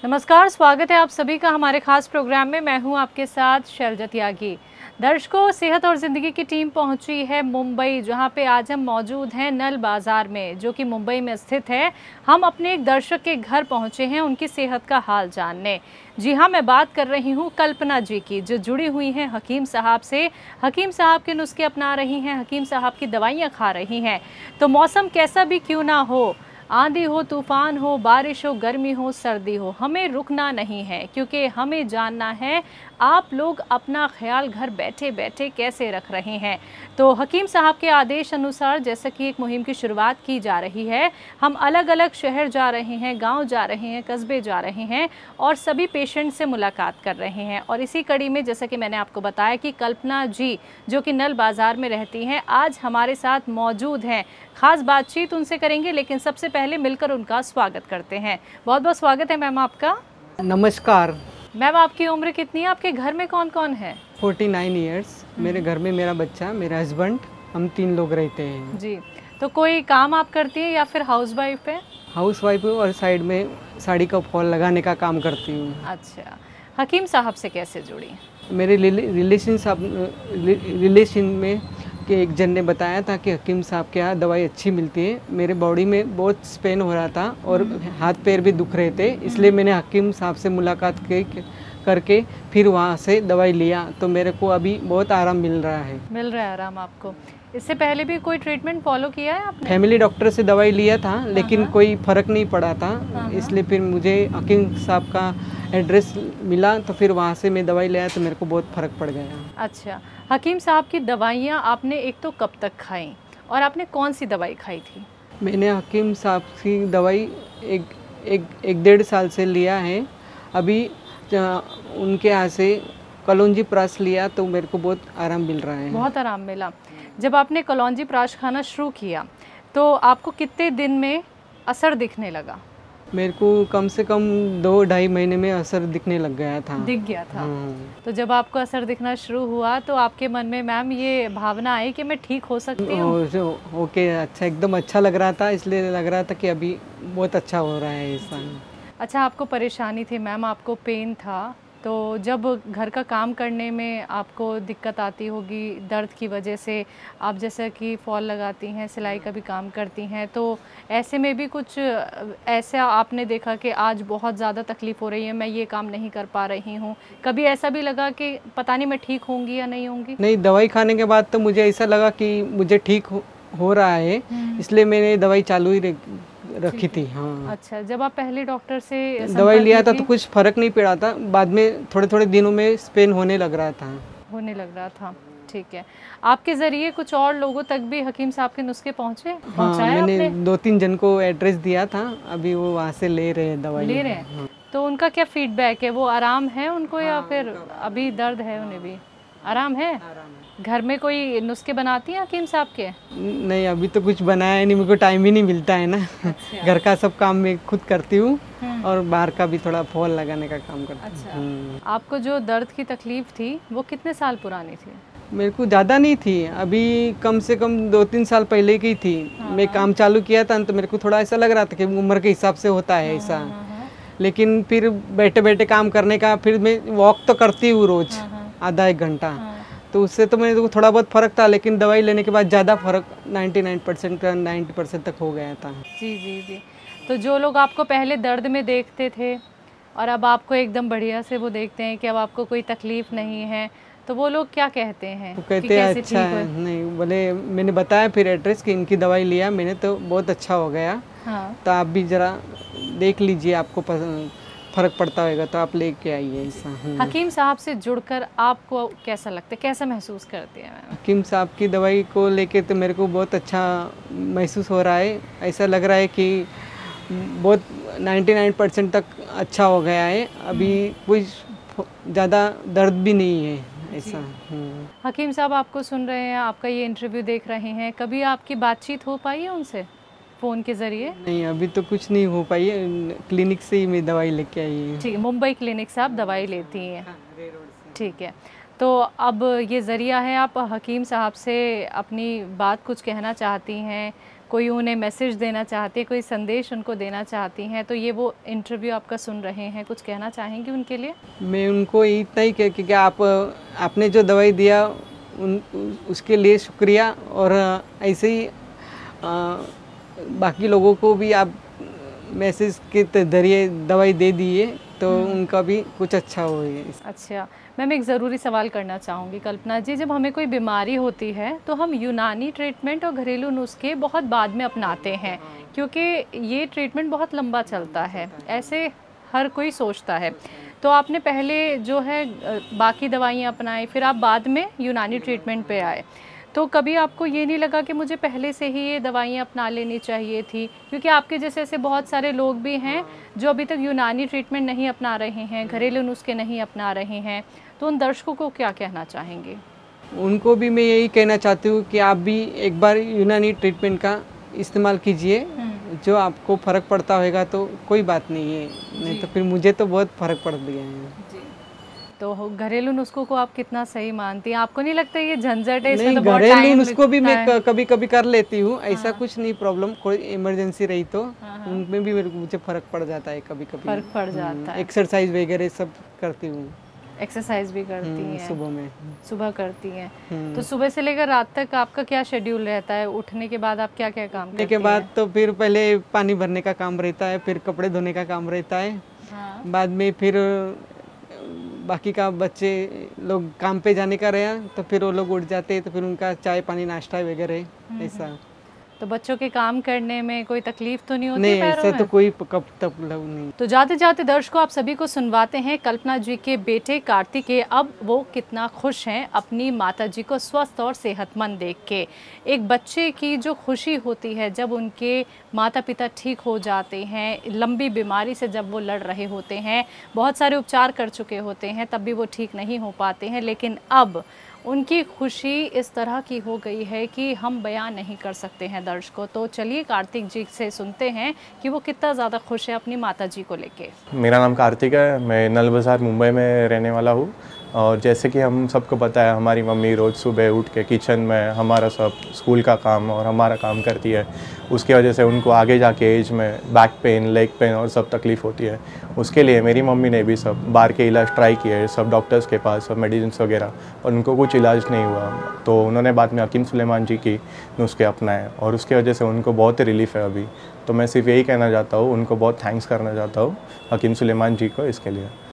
नमस्कार, स्वागत है आप सभी का हमारे खास प्रोग्राम में। मैं हूं आपके साथ शैलजा त्यागी। दर्शकों, सेहत और ज़िंदगी की टीम पहुंची है मुंबई, जहां पे आज हम मौजूद हैं नल बाज़ार में, जो कि मुंबई में स्थित है। हम अपने एक दर्शक के घर पहुंचे हैं उनकी सेहत का हाल जानने। जी हाँ, मैं बात कर रही हूं कल्पना जी की, जो जुड़ी हुई हैं हकीम साहब से। हकीम साहब के नुस्खे अपना रही हैं, हकीम साहब की दवाइयाँ खा रही हैं। तो मौसम कैसा भी क्यों ना हो, आंधी हो, तूफान हो, बारिश हो, गर्मी हो, सर्दी हो, हमें रुकना नहीं है, क्योंकि हमें जानना है आप लोग अपना ख्याल घर बैठे बैठे कैसे रख रहे हैं। तो हकीम साहब के आदेश अनुसार जैसा कि एक मुहिम की शुरुआत की जा रही है, हम अलग अलग शहर जा रहे हैं, गांव जा रहे हैं, कस्बे जा रहे हैं और सभी पेशेंट से मुलाकात कर रहे हैं। और इसी कड़ी में जैसा कि मैंने आपको बताया कि कल्पना जी, जो कि नल बाज़ार में रहती हैं, आज हमारे साथ मौजूद हैं। खास बातचीत उनसे करेंगे, लेकिन सबसे पहले मिलकर उनका स्वागत करते हैं। बहुत बहुत स्वागत है मैम आपका। नमस्कार। मैम, आपकी उम्र कितनी है? आपके घर में कौन कौन है? 49 ईयर्स। मेरे घर में मेरा बच्चा, मेरा हस्बैंड, हम 3 लोग रहते हैं जी। तो कोई काम आप करती हैं या फिर हाउस वाइफ है? हाउस वाइफ हूँ और साइड में साड़ी का फॉल लगाने का काम करती हूँ। अच्छा, हकीम साहब से कैसे जुड़ी? मेरे रिलेशन में कि एक जन ने बताया था कि हकीम साहब के यहाँ दवाई अच्छी मिलती है। मेरे बॉडी में बहुत स्पेन हो रहा था और हाथ पैर भी दुख रहे थे, इसलिए मैंने हकीम साहब से मुलाकात करके फिर वहाँ से दवाई लिया, तो मेरे को अभी बहुत आराम मिल रहा है। मिल रहा है आराम आपको? इससे पहले भी कोई ट्रीटमेंट फॉलो किया है आपने? फैमिली डॉक्टर से दवाई लिया था, लेकिन कोई फ़र्क नहीं पड़ा था, इसलिए फिर मुझे हकीम साहब का एड्रेस मिला, तो फिर वहाँ से मैं दवाई लिया तो मेरे को बहुत फ़र्क पड़ गया। अच्छा, हकीम साहब की दवाइयाँ आपने एक तो कब तक खाई और आपने कौन सी दवाई खाई थी? मैंने हकीम साहब की दवाई एक डेढ़ साल से लिया है। अभी उनके यहाँ से कलौंजी प्राश लिया तो मेरे को बहुत आराम मिल रहा है। बहुत आराम मिला। जब आपने कलौंजी प्राश खाना शुरू किया तो आपको कितने दिन में असर दिखने लगा? मेरे को कम से कम 2-2.5 महीने में असर दिखने लग गया था। दिख गया था। तो जब आपको असर दिखना शुरू हुआ तो आपके मन में मैम ये भावना आई कि मैं ठीक हो सकती हूँ? ओके, अच्छा, एकदम अच्छा लग रहा था, इसलिए लग रहा था कि अभी बहुत अच्छा हो रहा है ऐसा। अच्छा, आपको परेशानी थी मैम, आपको पेन था, तो जब घर का काम करने में आपको दिक्कत आती होगी दर्द की वजह से, आप जैसा कि फॉल लगाती हैं, सिलाई का भी काम करती हैं, तो ऐसे में भी कुछ ऐसा आपने देखा कि आज बहुत ज़्यादा तकलीफ़ हो रही है, मैं ये काम नहीं कर पा रही हूँ? कभी ऐसा भी लगा कि पता नहीं मैं ठीक होंगी या नहीं होंगी? नहीं, दवाई खाने के बाद तो मुझे ऐसा लगा कि मुझे ठीक हो रहा है, इसलिए मैंने दवाई चालू ही रखी थी। हाँ। अच्छा, जब आप पहले डॉक्टर से दवाई लिया था तो कुछ फर्क नहीं पड़ा था, बाद में थोड़े थोड़े दिनों में स्पेन होने लग रहा था। ठीक है। आपके ज़रिए कुछ और लोगों तक भी हकीम साहब के नुस्खे पहुँचे? हाँ, मैंने 2-3 जन को एड्रेस दिया था, अभी वो वहाँ से ले रहे हैं दवाई। ले रहे हैं? हाँ। तो उनका क्या फीडबैक है? वो आराम है उनको या फिर अभी दर्द है उन्हें भी? आराम है? घर में कोई नुस्खे बनाती हैं हकीम साहब के? नहीं, अभी तो कुछ बनाया नहीं, मेरे को टाइम ही नहीं मिलता है ना। अच्छा। घर का सब काम मैं खुद करती हूँ और बाहर का भी थोड़ा फॉल लगाने का काम करती हूँ। अच्छा। आपको जो दर्द की तकलीफ थी वो कितने साल पुरानी थी? मेरे को ज़्यादा नहीं थी, अभी कम से कम 2-3 साल पहले की थी। मैं काम चालू किया था तो मेरे को थोड़ा ऐसा लग रहा था कि उम्र के हिसाब से होता है ऐसा, लेकिन फिर बैठे बैठे काम करने का, फिर मैं वॉक तो करती हूँ रोज़ आधा 1 घंटा, तो उससे तो मेरे को थोड़ा बहुत फ़र्क था, लेकिन दवाई लेने के बाद ज़्यादा फ़र्क 99% का 90% तक हो गया था। जी जी जी। तो जो लोग आपको पहले दर्द में देखते थे और अब आपको एकदम बढ़िया से वो देखते हैं कि अब आपको कोई तकलीफ़ नहीं है, तो वो लोग क्या कहते हैं? वो कहते हैं अच्छा है। नहीं, बोले, मैंने बताया फिर एड्रेस कि इनकी दवाई लिया मैंने तो बहुत अच्छा हो गया। हाँ। तो आप भी ज़रा देख लीजिए, आपको फ़र्क पड़ता होगा तो आप लेके आइए ऐसा। हकीम साहब से जुड़कर आपको कैसा लगता है, कैसा महसूस करते हैं? हकीम साहब की दवाई को लेके तो मेरे को बहुत अच्छा महसूस हो रहा है, ऐसा लग रहा है कि बहुत 99% तक अच्छा हो गया है, अभी कुछ ज़्यादा दर्द भी नहीं है ऐसा। हकीम साहब आपको सुन रहे हैं, आपका ये इंटरव्यू देख रहे हैं, कभी आपकी बातचीत हो पाई है उनसे फ़ोन के ज़रिए? नहीं, अभी तो कुछ नहीं हो पाई है, क्लिनिक से ही मैं दवाई लेके आई हूँ। ठीक है, मुंबई क्लिनिक से आप दवाई लेती हैं? ठीक है, तो अब ये ज़रिया है, आप हकीम साहब से अपनी बात कुछ कहना चाहती हैं, कोई उन्हें मैसेज देना चाहते, कोई संदेश उनको देना चाहती हैं, तो ये वो इंटरव्यू आपका सुन रहे हैं, कुछ कहना चाहेंगी उनके लिए? मैं उनको इतना ही कह कि आपने जो दवाई दिया उसके लिए शुक्रिया, और ऐसे ही बाकी लोगों को भी आप मैसेज के जरिए दवाई दे दिए तो उनका भी कुछ अच्छा हो। अच्छा मैम, एक ज़रूरी सवाल करना चाहूँगी कल्पना जी, जब हमें कोई बीमारी होती है तो हम यूनानी ट्रीटमेंट और घरेलू नुस्खे बहुत बाद में अपनाते हैं, क्योंकि ये ट्रीटमेंट बहुत लंबा चलता है, ऐसे हर कोई सोचता है। तो आपने पहले जो है बाकी दवाइयाँ अपनाई, फिर आप बाद में यूनानी ट्रीटमेंट पे आए, तो कभी आपको ये नहीं लगा कि मुझे पहले से ही ये दवाइयाँ अपना लेनी चाहिए थी? क्योंकि आपके जैसे ऐसे बहुत सारे लोग भी हैं जो अभी तक यूनानी ट्रीटमेंट नहीं अपना रहे हैं, घरेलू नुस्खे नहीं अपना रहे हैं, तो उन दर्शकों को क्या कहना चाहेंगे? उनको भी मैं यही कहना चाहती हूँ कि आप भी एक बार यूनानी ट्रीटमेंट का इस्तेमाल कीजिए, जो आपको फ़र्क पड़ता होगा तो कोई बात नहीं है, नहीं तो फिर मुझे तो बहुत फ़र्क पड़ गया है। तो घरेलू नुस्खों को आप कितना सही मानती हैं? आपको नहीं लगता ये झंझट है? नहीं, तो घरेलू नुस्खों भी मैं कभी कभी कर लेती हूँ, ऐसा कुछ नहीं प्रॉब्लम, कोई इमरजेंसी रही तो उनमें भी मुझे फर्क पड़ जाता है, कभी कभी फर्क पड़ जाता है। एक्सरसाइज वगैरह सब करती हूँ। एक्सरसाइज भी करती हैं? सुबह करती हैं। तो सुबह से लेकर रात तक आपका क्या शेड्यूल रहता है? उठने के बाद आप क्या क्या काम करती हैं? के बाद तो फिर पहले पानी भरने का काम रहता है, फिर कपड़े धोने का काम रहता है, बाद में फिर बाकी का बच्चे लोग काम पे जाने का रहा तो फिर वो लोग उठ जाते हैं, तो फिर उनका चाय पानी नाश्ता वगैरह ऐसा। तो बच्चों के काम करने में कोई तकलीफ तो नहीं होती? नहीं, ऐसा तो कोई कब तक नहीं। तो जाते जाते दर्शकों आप सभी को सुनवाते हैं कल्पना जी के बेटे कार्तिक के, अब वो कितना खुश हैं अपनी माता जी को स्वस्थ और सेहतमंद देख के। एक बच्चे की जो खुशी होती है जब उनके माता पिता ठीक हो जाते हैं, लंबी बीमारी से जब वो लड़ रहे होते हैं, बहुत सारे उपचार कर चुके होते हैं, तब भी वो ठीक नहीं हो पाते हैं, लेकिन अब उनकी खुशी इस तरह की हो गई है कि हम बयान नहीं कर सकते हैं दर्शकों। तो चलिए कार्तिक जी से सुनते हैं कि वो कितना ज़्यादा खुश है अपनी माता जी को लेके। मेरा नाम कार्तिक है, मैं नल बाज़ार मुंबई में रहने वाला हूँ। और जैसे कि हम सबको पता है, हमारी मम्मी रोज़ सुबह उठ के किचन में हमारा सब स्कूल का काम और हमारा काम करती है। उसकी वजह से उनको आगे जाके एज में बैक पेन, लेग पेन और सब तकलीफ़ होती है। उसके लिए मेरी मम्मी ने भी सब बाहर के इलाज ट्राई किए, सब डॉक्टर्स के पास, सब मेडिसिन वगैरह, और उनको कुछ इलाज नहीं हुआ। तो उन्होंने बाद में हकीम सुलेमान जी की नुस्खे अपनाए और उसकी वजह से उनको बहुत रिलीफ़ है अभी। तो मैं सिर्फ यही कहना चाहता हूँ, उनको बहुत थैंक्स करना चाहता हूँ हकीम सुलेमान जी को इसके लिए।